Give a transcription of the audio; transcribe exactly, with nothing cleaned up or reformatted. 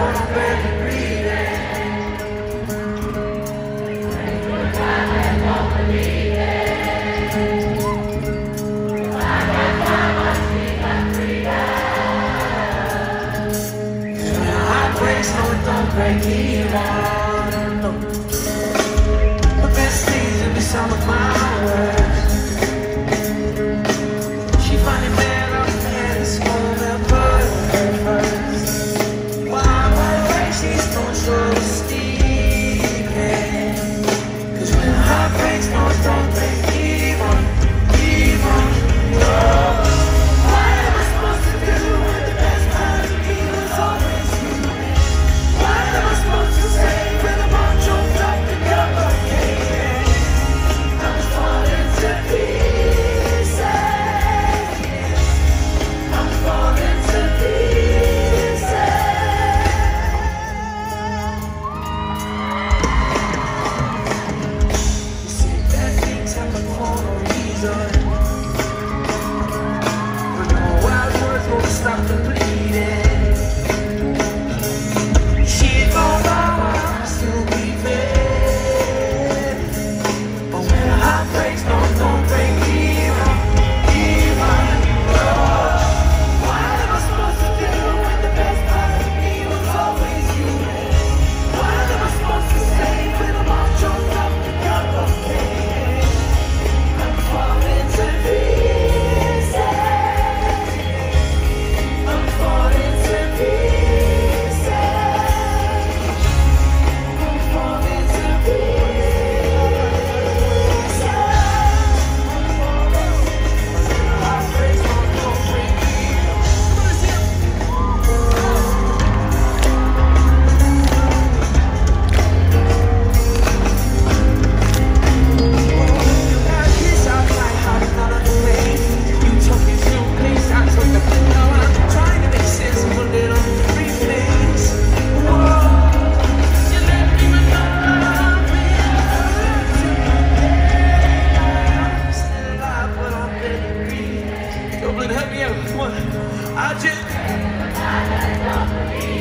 I'm barely breathing. No, it don't break me down, no. The best things in me, some of my words. She find it bad, I'm mad, it's gonna put her first. While my way, she's gonna show steaming. Cause when her breaks, no, it don't break even, even, no. What am I supposed to do when the best part of me was always you? What am I supposed to say when I'm all choked up and suffocating? I'm falling to pieces. I'm falling to pieces. You say bad things happen for no reason, but no wild words won't stop the bleeding. Help me out, come on. I just